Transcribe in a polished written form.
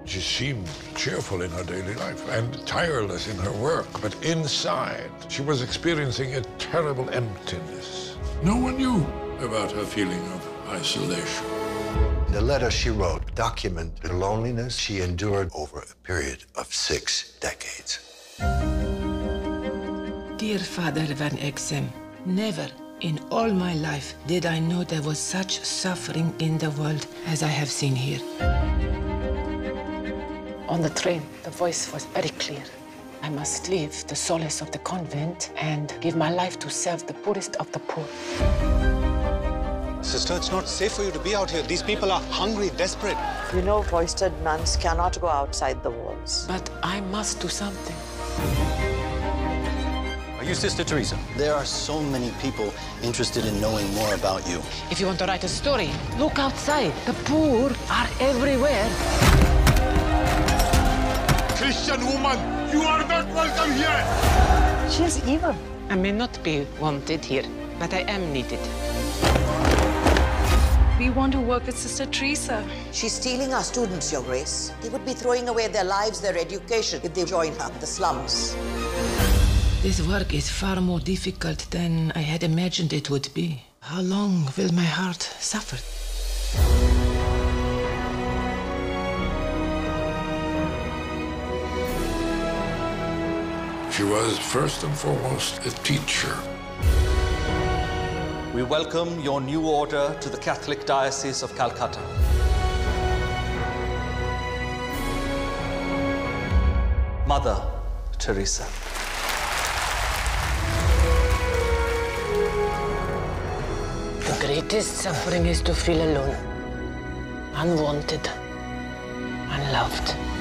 She seemed cheerful in her daily life and tireless in her work, but inside, she was experiencing a terrible emptiness. No one knew about her feeling of isolation. The letter she wrote documented the loneliness she endured over a period of 6 decades. Dear Father Van Exem, never in all my life did I know there was such suffering in the world as I have seen here. On the train, the voice was very clear. I must leave the solace of the convent and give my life to serve the poorest of the poor. Sister, it's not safe for you to be out here. These people are hungry, desperate. You know, cloistered nuns cannot go outside the walls. But I must do something. Are you Sister Teresa? There are so many people interested in knowing more about you. If you want to write a story, look outside. The poor are everywhere. Christian woman, you are not welcome here! She is evil. I may not be wanted here, but I am needed. We want to work with Sister Teresa. She's stealing our students, Your Grace. They would be throwing away their lives, their education, if they join her in the slums. This work is far more difficult than I had imagined it would be. How long will my heart suffer? She was first and foremost a teacher. We welcome your new order to the Catholic Diocese of Calcutta. Mother Teresa. The greatest suffering is to feel alone, unwanted, unloved.